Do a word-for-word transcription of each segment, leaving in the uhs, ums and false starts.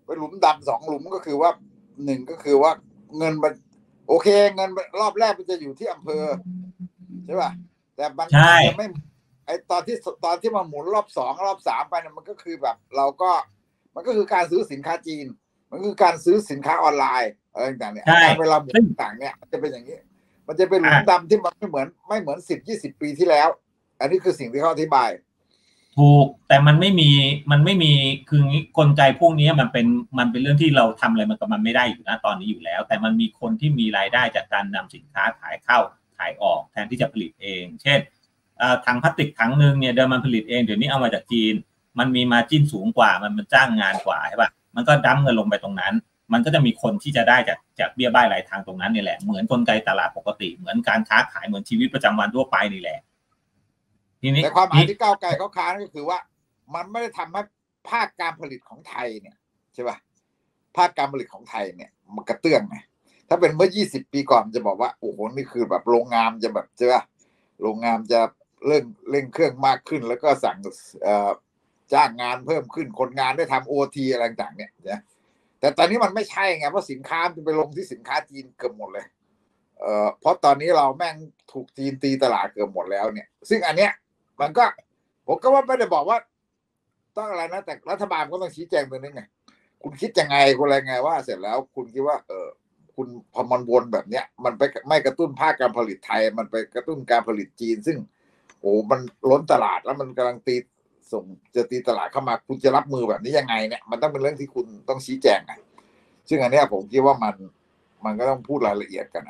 เป็นหลุมดำสองหลุมก็คือว่าหนึ่งก็คือว่าเงินมันโอเคเงินรอบแรกมันจะอยู่ที่อำเภอใช่ป่ะแต่มันจะไม่ไอตอนที่ตอนที่มาหมุนรอบสองรอบสามไปเนี่ยมันก็คือแบบเราก็มันก็คือการซื้อสินค้าจีนมันคือการซื้อสินค้าออนไลน์อะไรต่างๆเนี่ยเวลาหมุนต่างเนี่ยมันจะเป็นอย่างนี้มันจะเป็นหลุมดำที่มันไม่เหมือนไม่เหมือนสิบยี่สิบปีที่แล้วอันนี้คือสิ่งที่เขาอธิบายถูกแต่มันไม่มีมันไม่มีคือกลไกพวกนี้มันเป็นมันเป็นเรื่องที่เราทำอะไรมันกับมันไม่ได้อยู่นะตอนนี้อยู่แล้วแต่มันมีคนที่มีรายได้จากการนำสินค้าขายเข้าขายออกแทนที่จะผลิตเองเช่นถังพลาสติกถังนึงเนี่ยเดิมมันผลิตเองเดี๋ยวนี้เอามาจากจีนมันมีมาร์จิ้นสูงกว่ามันมันจ้างงานกว่าใช่ป่ะมันก็ดั้มเงินลงไปตรงนั้นมันก็จะมีคนที่จะได้จากจากเบี้ยบ้ายรายทางตรงนั้นนี่แหละเหมือนกลไกตลาดปกติเหมือนการค้าขายเหมือนชีวิตประจำวันทั่วไปนี่แหละแต่ความหมายที่ก้าวไกลเขาค้านก็คือว่ามันไม่ได้ทำให้ภาคการผลิตของไทยเนี่ยใช่ป่ะภาคการผลิตของไทยเนี่ยมันกระเตื้องไงถ้าเป็นเมื่อยี่สิบปีก่อนจะบอกว่าโอ้โหนี่คือแบบโรงงานจะแบบใช่ป่ะโรงงานจะเร่งเร่งเครื่องมากขึ้นแล้วก็สั่งเอ่อจ้างงานเพิ่มขึ้นคนงานได้ทำโอทีอะไรต่างๆเนี่ยนะแต่ตอนนี้มันไม่ใช่ไงเพราะสินค้ามันไปลงที่สินค้าจีนเกือบหมดเลยเอ่อเพราะตอนนี้เราแม่งถูกจีนตีตลาดเกือบหมดแล้วเนี่ยซึ่งอันเนี้ยมันก็ผมก็ว่าไม่ได้บอกว่าต้องอะไรนะแต่รัฐบาลก็ต้องชี้แจงตรงนี้ไงคุณคิดยังไงคุณอะไรไงว่าเสร็จแล้วคุณคิดว่าเออคุณพอมันวนแบบเนี้ยมันไปไม่กระตุ้นภาคการผลิตไทยมันไปกระตุ้นการผลิตจีนซึ่งโอ้มันล้นตลาดแล้วมันกำลังตีส่งจะตีตลาดเข้ามาคุณจะรับมือแบบนี้ยังไงเนี่ยมันต้องเป็นเรื่องที่คุณต้องชี้แจงไงซึ่งอันเนี้ยผมคิดว่ามันมันก็ต้องพูดรายละเอียดกัน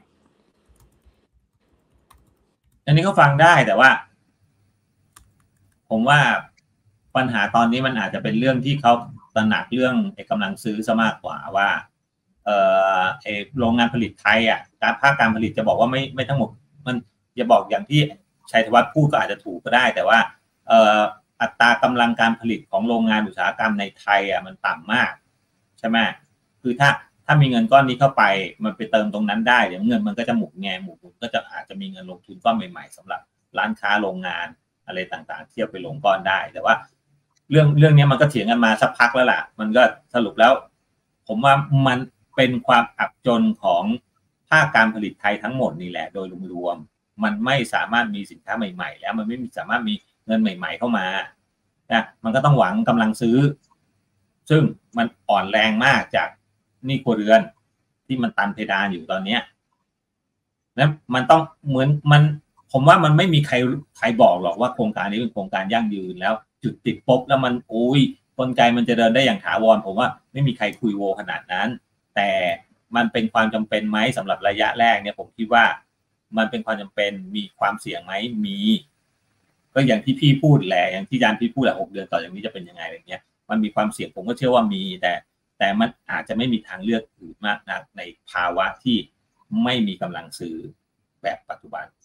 อันนี้ก็ฟังได้แต่ว่าผมว่าปัญหาตอนนี้มันอาจจะเป็นเรื่องที่เขาตระหนักเรื่องกำลังซื้อซะมากกว่าว่าเอ่อไอโรงงานผลิตไทยอ่ะการภาคการผลิตจะบอกว่าไม่ไม่ทั้งหมดมันจะบอกอย่างที่ชัยธวัฒน์พูดก็อาจจะถูกก็ได้แต่ว่าเอ่ออัตรากำลังการผลิตของโรงงานอุตสาหกรรมในไทยอ่ะมันต่ำมากใช่ไหมคือถ้าถ้ามีเงินก้อนนี้เข้าไปมันไปเติมตรงนั้นได้เดี๋ยวเงินมันก็จะหมุนแงหมุนก็จะอาจจะมีเงินลงทุนก้อนใหม่ๆสำหรับร้านค้าโรงงานอะไรต่างๆเทียบไปลงก้อนได้แต่ว่าเรื่องเรื่องนี้มันก็เถียงกันมาสักพักแล้วล่ะมันก็สรุปแล้วผมว่ามันเป็นความอับจนของภาคการผลิตไทยทั้งหมดนี่แหละโดยรวมๆมันไม่สามารถมีสินค้าใหม่ๆแล้วมันไม่มีสามารถมีเงินใหม่ๆเข้ามานะมันก็ต้องหวังกำลังซื้อซึ่งมันอ่อนแรงมากจากหนี้ครัวเรือนที่มันตันเพดานอยู่ตอนนี้นะมันต้องเหมือนมันผมว่ามันไม่มีใครใครบอกหรอกว่าโครงการนี้เป็นโครงการยั่งยืนแล้วจุดติดปุ๊บแล้วมันโอ้ยกลไกมันจะเดินได้อย่างถาวรผมว่าไม่มีใครคุยโวขนาดนั้นแต่มันเป็นความจำเป็นไหมสำหรับระยะแรกเนี่ยผมคิดว่ามันเป็นความจำเป็นมีความเสี่ยงไหมมีก็อย่างที่พี่พูดแหละอย่างที่ยานพี่พูดแหละหกเดือนต่อจากนี้จะเป็นยังไงอะไรเงี้ยมันมีความเสี่ยงผมก็เชื่อว่ามีแต่แต่มันอาจจะไม่มีทางเลือกอื่นมากนักในภาวะที่ไม่มีกำลังซื้อแบบปัจจุบัน